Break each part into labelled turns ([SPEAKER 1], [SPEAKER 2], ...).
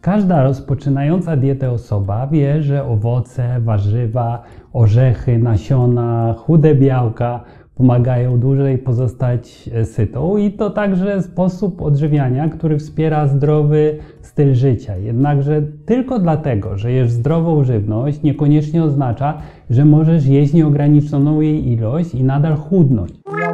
[SPEAKER 1] Każda rozpoczynająca dietę osoba wie, że owoce, warzywa, orzechy, nasiona, chude białka pomagają dłużej pozostać sytą i to także sposób odżywiania, który wspiera zdrowy styl życia. Jednakże tylko dlatego, że jesz zdrową żywność, niekoniecznie oznacza, że możesz jeść nieograniczoną jej ilość i nadal chudnąć.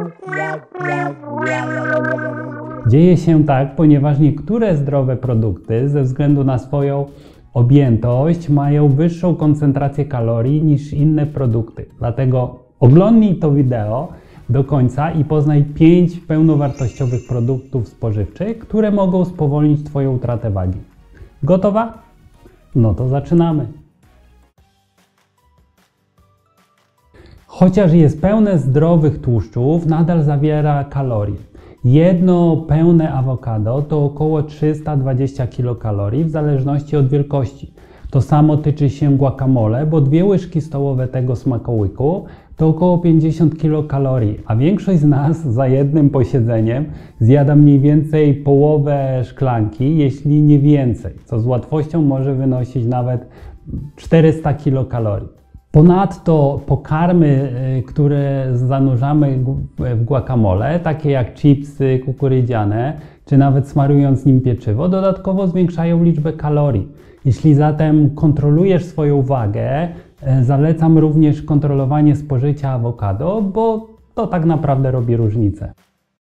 [SPEAKER 1] Dzieje się tak, ponieważ niektóre zdrowe produkty ze względu na swoją objętość mają wyższą koncentrację kalorii niż inne produkty. Dlatego oglądnij to wideo do końca i poznaj 5 pełnowartościowych produktów spożywczych, które mogą spowolnić Twoją utratę wagi. Gotowa? No to zaczynamy. Chociaż jest pełne zdrowych tłuszczów, nadal zawiera kalorie. Jedno pełne awokado to około 320 kilokalorii w zależności od wielkości. To samo tyczy się guacamole, bo 2 łyżki stołowe tego smakołyku to około 50 kilokalorii, a większość z nas za jednym posiedzeniem zjada mniej więcej połowę szklanki, jeśli nie więcej, co z łatwością może wynosić nawet 400 kilokalorii. Ponadto pokarmy, które zanurzamy w guacamole, takie jak chipsy kukurydziane, czy nawet smarując nim pieczywo, dodatkowo zwiększają liczbę kalorii. Jeśli zatem kontrolujesz swoją wagę, zalecam również kontrolowanie spożycia awokado, bo to tak naprawdę robi różnicę.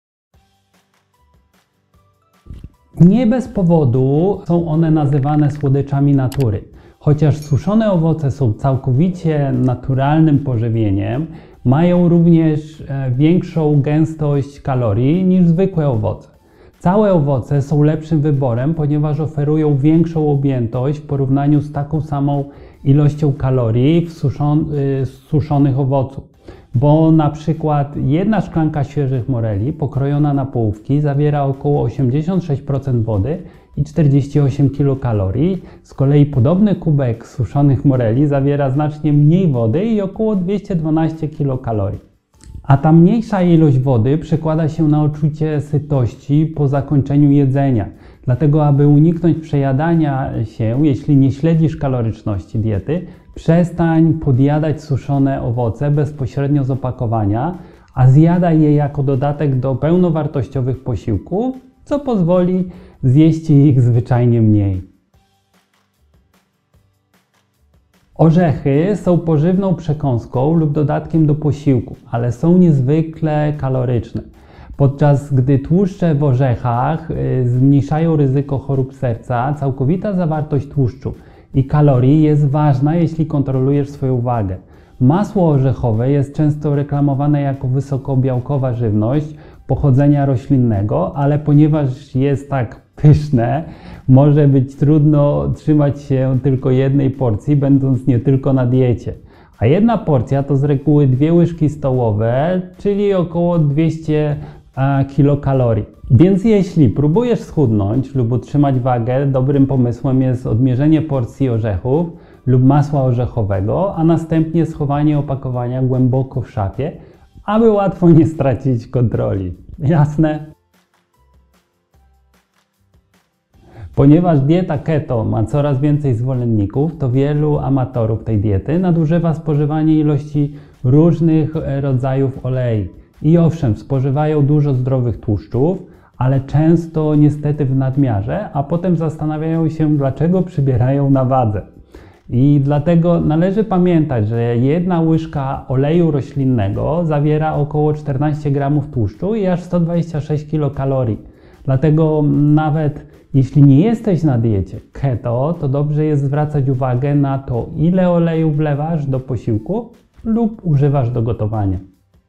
[SPEAKER 1] Nie bez powodu są one nazywane słodyczami natury. Chociaż suszone owoce są całkowicie naturalnym pożywieniem, mają również większą gęstość kalorii niż zwykłe owoce. Całe owoce są lepszym wyborem, ponieważ oferują większą objętość w porównaniu z taką samą ilością kalorii z suszonych owoców. Bo na przykład jedna szklanka świeżych moreli pokrojona na połówki zawiera około 86% wody i 48 kilokalorii. Z kolei podobny kubek suszonych moreli zawiera znacznie mniej wody i około 212 kilokalorii. A ta mniejsza ilość wody przekłada się na odczucie sytości po zakończeniu jedzenia. Dlatego, aby uniknąć przejadania się, jeśli nie śledzisz kaloryczności diety, przestań podjadać suszone owoce bezpośrednio z opakowania, a zjadaj je jako dodatek do pełnowartościowych posiłków, co pozwoli zjeść ich zwyczajnie mniej. Orzechy są pożywną przekąską lub dodatkiem do posiłku, ale są niezwykle kaloryczne. Podczas gdy tłuszcze w orzechach zmniejszają ryzyko chorób serca, całkowita zawartość tłuszczu i kalorii jest ważna, jeśli kontrolujesz swoją wagę. Masło orzechowe jest często reklamowane jako wysokobiałkowa żywność pochodzenia roślinnego, ale ponieważ jest tak pyszne, może być trudno trzymać się tylko jednej porcji, będąc nie tylko na diecie. A jedna porcja to z reguły 2 łyżki stołowe, czyli około 200 kilokalorii. Więc jeśli próbujesz schudnąć lub utrzymać wagę, dobrym pomysłem jest odmierzenie porcji orzechów lub masła orzechowego, a następnie schowanie opakowania głęboko w szafie, aby łatwo nie stracić kontroli. Jasne? Ponieważ dieta keto ma coraz więcej zwolenników, to wielu amatorów tej diety nadużywa spożywania ilości różnych rodzajów olei. I owszem, spożywają dużo zdrowych tłuszczów, ale często niestety w nadmiarze, a potem zastanawiają się, dlaczego przybierają na wadze. I dlatego należy pamiętać, że jedna łyżka oleju roślinnego zawiera około 14 gramów tłuszczu i aż 126 kilokalorii. Dlatego nawet jeśli nie jesteś na diecie keto, to dobrze jest zwracać uwagę na to, ile oleju wlewasz do posiłku lub używasz do gotowania.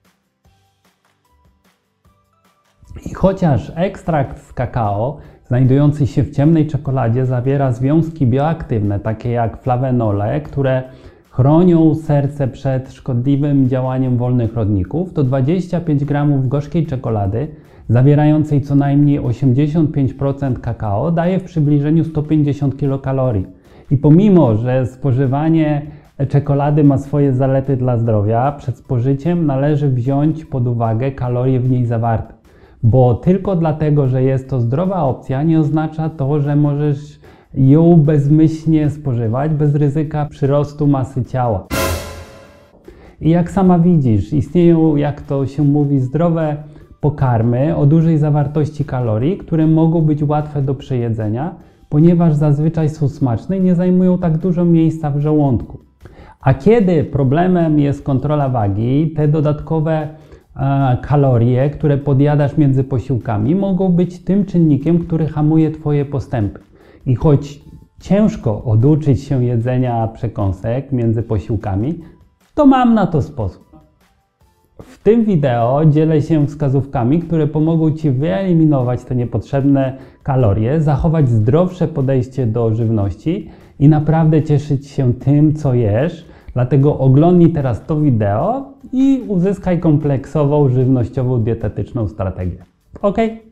[SPEAKER 1] I chociaż ekstrakt z kakao znajdujący się w ciemnej czekoladzie zawiera związki bioaktywne, takie jak flawenole, które chronią serce przed szkodliwym działaniem wolnych rodników, to 25 gramów gorzkiej czekolady zawierającej co najmniej 85% kakao daje w przybliżeniu 150 kilokalorii. I pomimo, że spożywanie czekolady ma swoje zalety dla zdrowia, przed spożyciem należy wziąć pod uwagę kalorie w niej zawarte. Bo tylko dlatego, że jest to zdrowa opcja, nie oznacza to, że możesz ją bezmyślnie spożywać, bez ryzyka przyrostu masy ciała. I jak sama widzisz, istnieją, jak to się mówi, zdrowe pokarmy o dużej zawartości kalorii, które mogą być łatwe do przejedzenia, ponieważ zazwyczaj są smaczne i nie zajmują tak dużo miejsca w żołądku. A kiedy problemem jest kontrola wagi, te dodatkowe kalorie, które podjadasz między posiłkami, mogą być tym czynnikiem, który hamuje Twoje postępy. I choć ciężko oduczyć się jedzenia przekąsek między posiłkami, to mam na to sposób. W tym wideo dzielę się wskazówkami, które pomogą Ci wyeliminować te niepotrzebne kalorie, zachować zdrowsze podejście do żywności i naprawdę cieszyć się tym, co jesz. Dlatego oglądnij teraz to wideo i uzyskaj kompleksową, żywnościową, dietetyczną strategię. Ok?